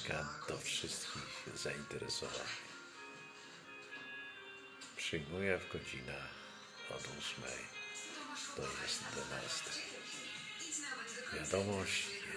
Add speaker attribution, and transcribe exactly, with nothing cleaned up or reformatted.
Speaker 1: książka do wszystkich zainteresowanych. Przyjmuję w godzinach od ósmej do dwunastej. Wiadomość